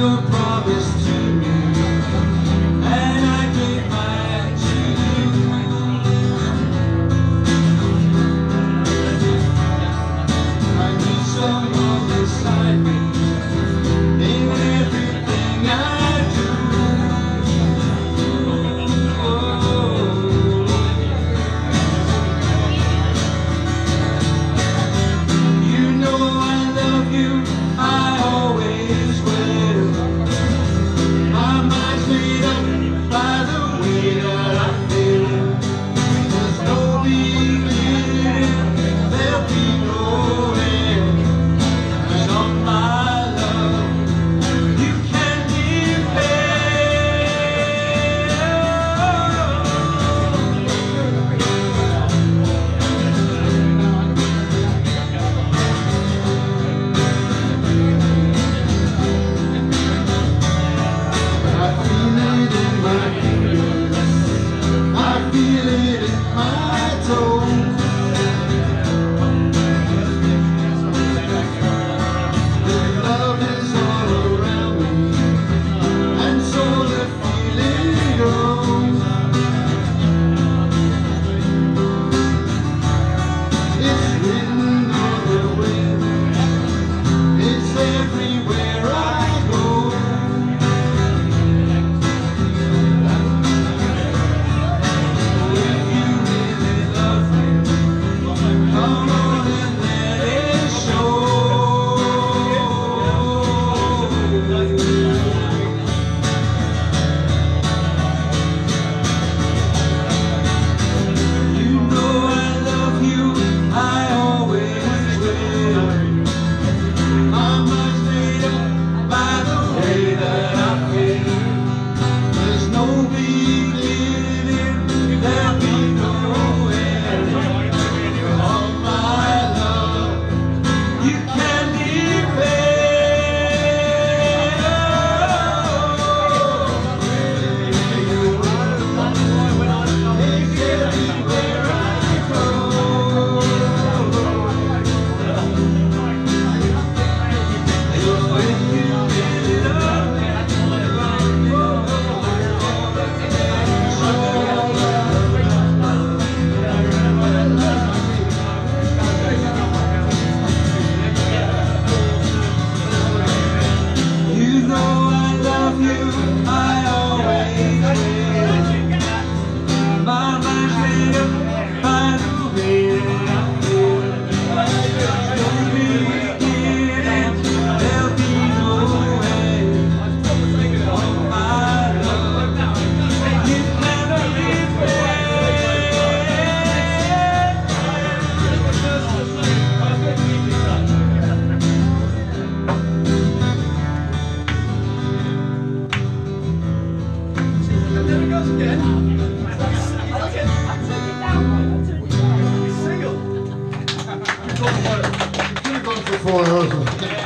your promise to me, and I gave mine to you. I need someone beside me in everything I do. You know I love you, I always will. My mind's made up by the way that I feel. There's no beginning, there'll be no end. And on my love, you can I feel it in my fingers, I feel it in my toes. Your love is all around me, and so the feeling goes. It's written on the wind, it's everywhere I go. If you really love me, come on and let it show. You know I love you, I always will. My mind's made up by the way that I feel. There's no beginning, there'll be no end. All my love, you can depend. It's everywhere I go. When you really love me, you know I love you, I always will. My mind's made up by the way that I feel. There's no beginning, there'll be no end. Oh my love, you can depend. There it goes again. Single. Could have gone for 4 hours.